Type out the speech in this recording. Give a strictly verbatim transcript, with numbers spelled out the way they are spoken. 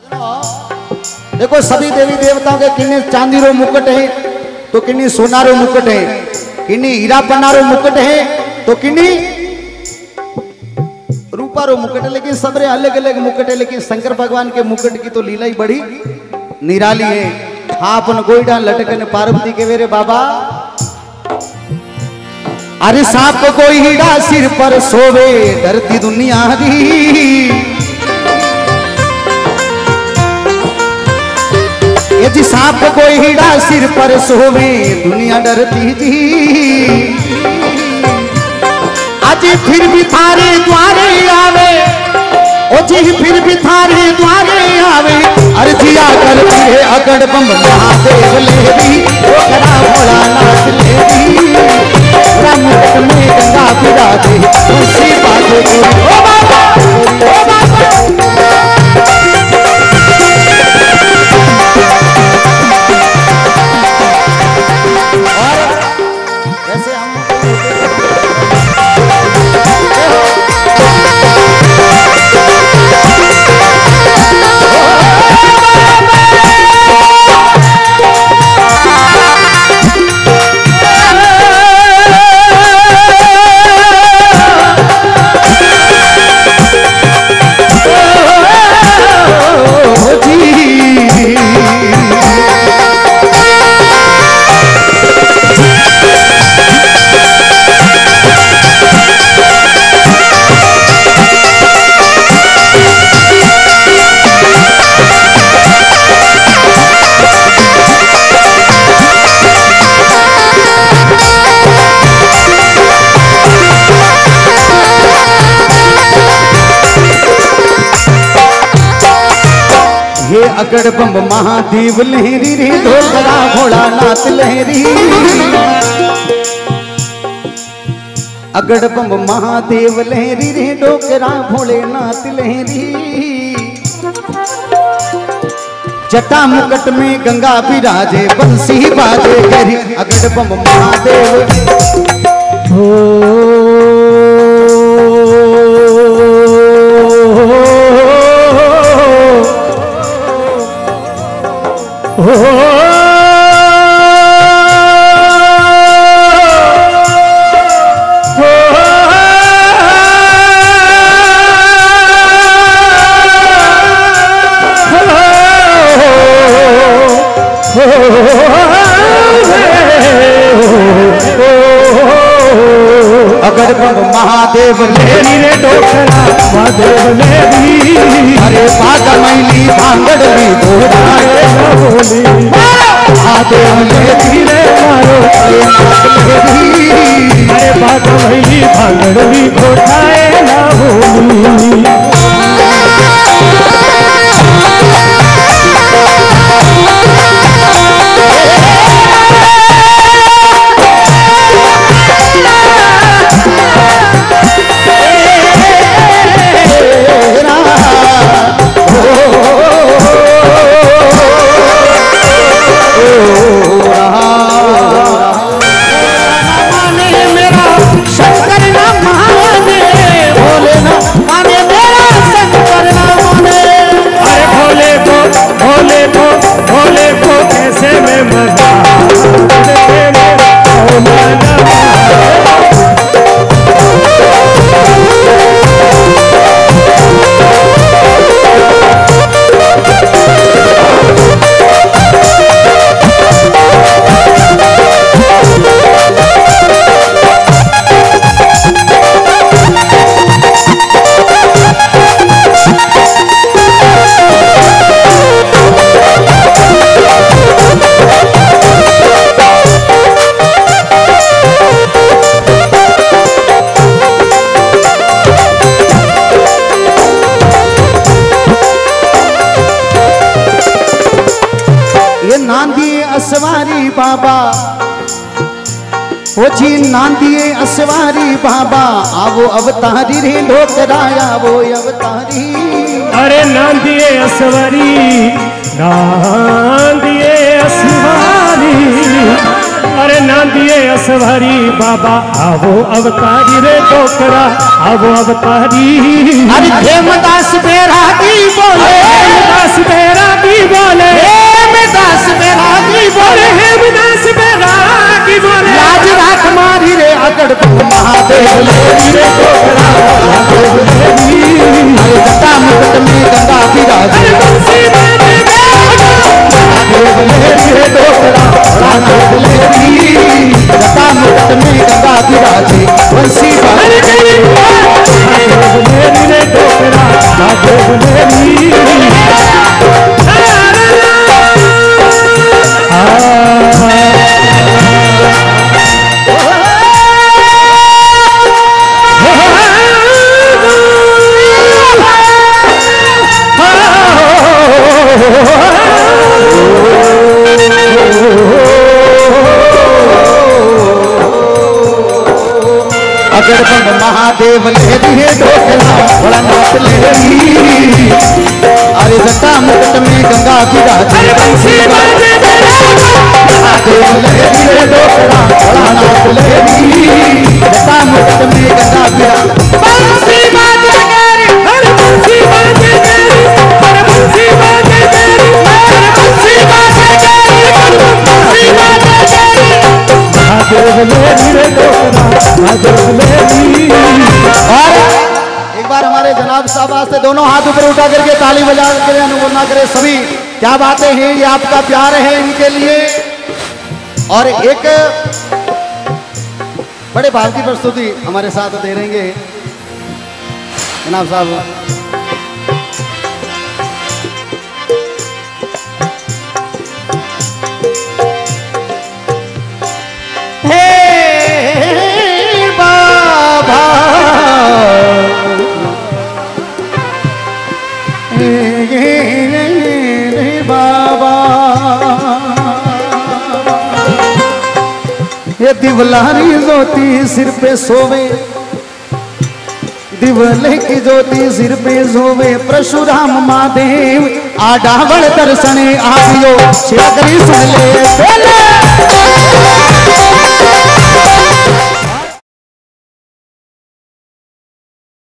देखो सभी देवी देवताओं के किन्ने चांदी रो मुकुट है तो किन्नी सोना रो मुकुट है, किन्नी हीरा पन्ना रो मुकुट है तो किन्नी रूपा रो मुकुट है। लेकिन सबरे अलग अलग मुकुट है, लेकिन शंकर भगवान के मुकुट की तो लीला ही बड़ी निराली है। हाँ अपन गोईडा लटकन पार्वती के वेरे बाबा, अरे सांप कोई हीड़ा सिर पर सोवे डरती दुनिया दी, ये जी सांप कोई हीड़ा सिर पर सोवे दुनिया डरती जी। आज फिर भी थारे द्वारे आवे, ओ जी फिर भी थारे द्वारे आवे, अर्जिया करती है अगड़ बम महादेव लेवी, ओकरा भोलानाथ लेवी, मुकुट में गंगा बिराजे तुलसी बाजे गोरी। ओ बाबा ओ बाबा अगड़ बम महादेव लहरी रे ढोकरा भोलानाथ लहरी, अगड़ बम महादेव लहरी रे ढोकरा भोलेनाथ लहरी, जटा मुकुट में गंगा विराजे बंसी बाजे गरी, अगड़ बम महादेव हो अगर बम महादेव लेरी रे डोकरा महादेव लेरी, अरे बाग मैली भांगड़ली घोड़ाए न बोली, महादेव लेरी रे मारो लेरी, अरे बाग मैली भांगड़ली घोड़ाए न बोली। असवारी बाबा, ओ जी नांदिए असवारी बाबा, आवो अवतारी रे ढोकरा आवो अवतारी, अरे नांदिए असवारी नांदिए असवारी, अरे नांदिए असवारी बाबा आवो अवतारी रे ढोकरा आवो अवतारी, अरे हेमदास बेरागी बोले, हेमदास बम महादेव ले दिए ढोकला बड़ा नाच ले दी। अरे जटा मुकुट में गंगा विराजे महादेव ले दिए ढोकला बड़ा नाच ले दी। जटा मुकुट में गंगा विराजे बंसी बाजे मेरी हर बंसी बाजे मेरी हर बंसी बाजे मेरी हर बंसी बाजे मेरी हर बंसी बाजे मेरी महादेव ले दिए ढोकला महादेव ले दी। और एक बार हमारे जनाब साहब वास्ते दोनों हाथ ऊपर उठा करके ताली बजा कर अनुमोदना करें सभी। क्या बातें हैं, ये आपका प्यार है इनके लिए। और एक बड़े भाव की प्रस्तुति हमारे साथ दे रहेंगे जनाब साहब। ये दिवलारी ज्योति सिर पे सोवे, दिवले की ज्योति सिर पे सोवे, परशुराम महादेव आडावड़ दर्शने आवियो शिवकरी सुन ले।